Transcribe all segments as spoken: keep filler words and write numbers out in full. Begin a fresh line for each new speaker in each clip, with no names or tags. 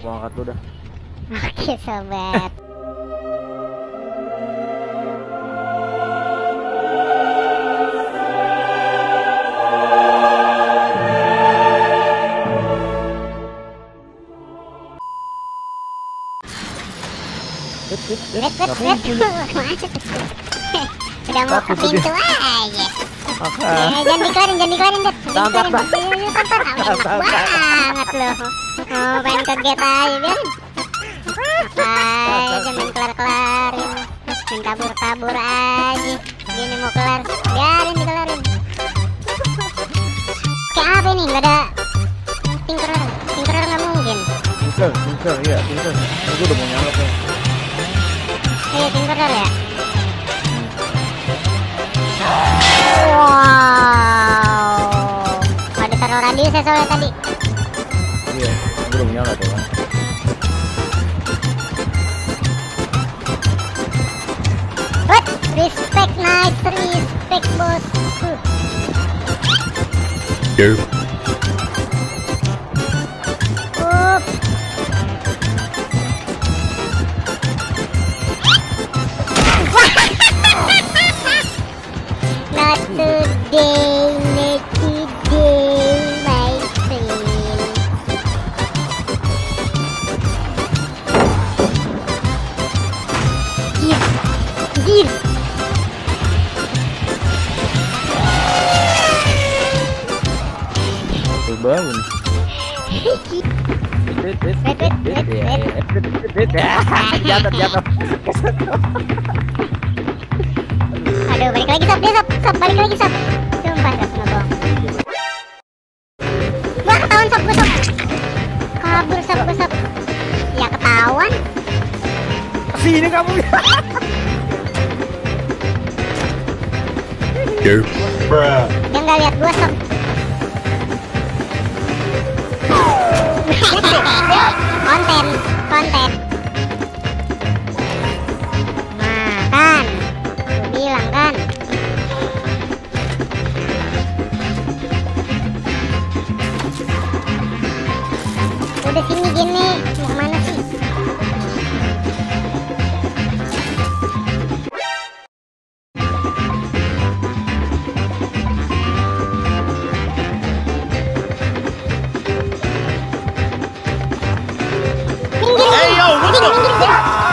Gua angkat dulu dah.
Oke sobat.
Hit, hit, hit.
Wait, wait, wait. Udah mau ke pintu aja.
Oke.
Eh, jangan dikeluarin, jangan dikeluarin, Dad. Jangan
Tahan,
dikeluarin.
tahan,
Iya, tahan, tahan. Enak banget loh. Oh, main ke gate aja, biarin. Apa aja main kelar-kelarin. Main kabur-kabur aja. Gini mau kelar, biarin dikelarin. Kayak apa ini? Gak ada tinkerer. Tinkerer nggak mungkin.
Tinker, tinker, iya, tinker. Itu udah mau nyala tuh.
Iya, tinkerer ya. Wow, ada taruh radius ya soalnya tadi.
Iya, itu udah mau nyala tuh kan.
What? Respect, nice, respect bos.
Derp.
Up. Not today, not today, my friend. Gir, gir.
Tuh bangun. Hit, hit,
Wait, wait,
hit,
wait,
hit,
wait.
ya, hit, hit, hit, hit. Jatuh, jatuh.
Aduh, balik lagi sob, dia sob, sob, balik lagi sob. Sumpah sob, nggak bohong. Wah, ketahuan sob, gue sob. Kabur sob, gue sob. Ya ketahuan.
Sini kamu.
Derp.
Dia nggak lihat gue sob. Konten, konten. Makan. Gue bilang kan. Udah sini gini, mau kemana sih? Minggir, minggir, minggir, minggir.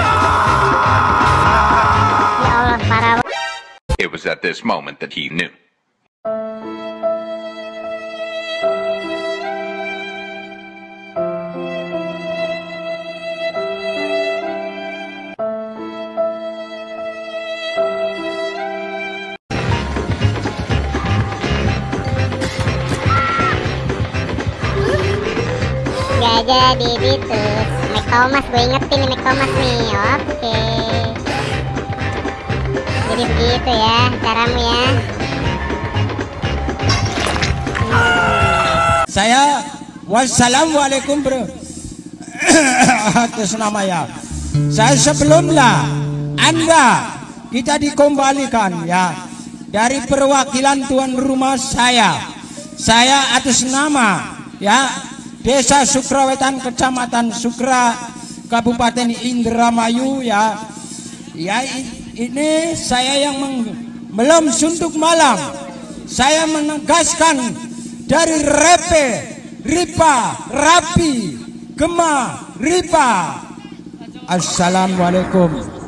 Ya Allah, parah banget.
It was at this moment that he knew.
Gak jadi ditus. Mac Thomas, gue ingetin nih Mac Thomas nih. Oke. Jadi begitu ya caramu ya.
Saya wassalamualaikum bro. Atas nama ya. Saya sebelumnya Anda kita dikembalikan ya dari perwakilan tuan rumah saya. Saya atas nama ya Desa Sukrawetan, Kecamatan Sukra, Kabupaten Indramayu ya. Ya ini saya yang belum suntuk malam. Saya menegaskan dari Repe, Ripa, Rapi, Gema, Ripa. Assalamualaikum.